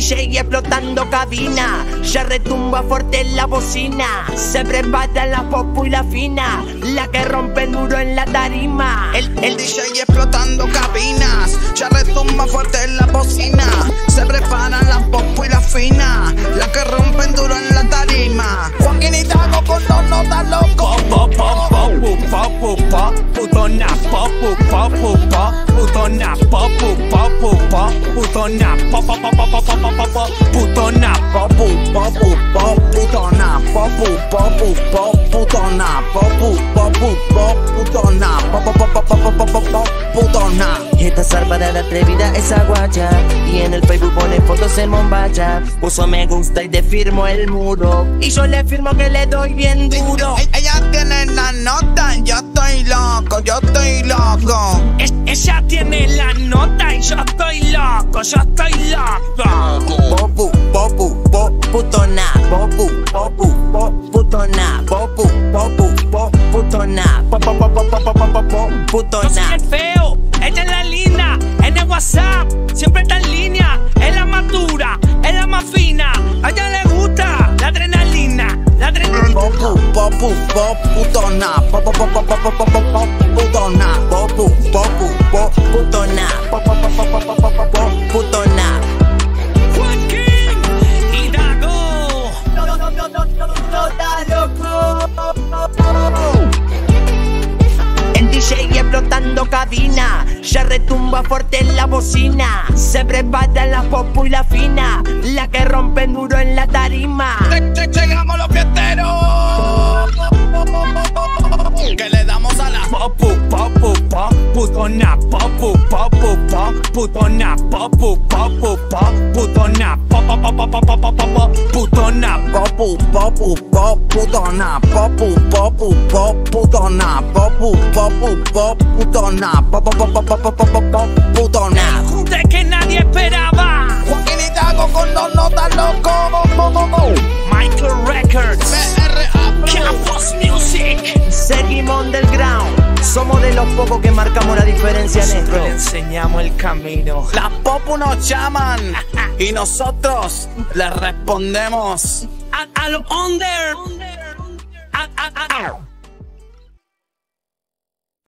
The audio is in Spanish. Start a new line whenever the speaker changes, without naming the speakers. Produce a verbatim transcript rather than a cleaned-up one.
D J explotando cabina, ya retumba fuerte en la bocina. Se prepara la popu y la fina, la que rompe duro en la tarima.
El, el D J explotando cabinas, ya retumba fuerte en la bocina. Se preparan la popu y la fina, la que rompen duro en la tarima. Joaquín y Dago con dos notas locos.
Pop, pop, pop, pop, pop, putona, pop, pop, pop, putona, pop, pop, pop, putona, pop, pop, pop, pop, pop, pop, putona,
pop, pop, pop, putona, pop, pop, pop, putona, pop, pop, pop, putona, pop, pop, pop, pop, pop, pop, putona.
Esta zarpada atrevida esa guacha, y en el Facebook pone fotos en bombacha. Puso me gusta y te firmo el muro, y yo le firmo que le doy bien duro.
Ella tiene la nota, yo estoy loco, yo estoy loco.
Es, ella tiene la nota y yo estoy loco, yo estoy loco.
Popu, popu, pop, putona, popu, popu, pop, putona, popu, popu, pop, putona, pop, pop, pop, pop, pop, pop, pop, putona.
No soy el feo, ella es la linda, en el WhatsApp siempre está en línea, es la más dura, es la más fina, a ella le gusta la adrenalina, la adrenalina.
Popu, popu, pop, putona, pop, pop, pop, pop, pop, pop, putona, popu, popu, pop,
putona, pop, pop, pop, pop, pop, pop, pop, putona.
Joaquín y Dago.
No, no, no, no, no, no, no, loco. El D J explotando cabina, ya retumba fuerte en la bocina. Se prepara la popu y la fina, la que rompen duro en la tarima.
Llegamos los fiesteros, que le damos a la
popu, popu, pop, putona, popu, popu, pop, putona, popu, popu, pop, putona, pop, pop, pop, pop, pop, pop, putona,
popu, popu, pop, putona, popu, popu, pop, putona, popu, popu, pop, putona, pop, pop, pop, pop, pop, pop, putona.
De que nadie esperaba.
Joaquín y Dago con dos notas locos.
Michael Records,
B R A
Campus Music.
Seguimos underground, somos de los pocos que marcamos la diferencia en esto.
Le enseñamos el camino.
Las popu nos llaman y nosotros les respondemos.
A, a lo under. A, a, a, a.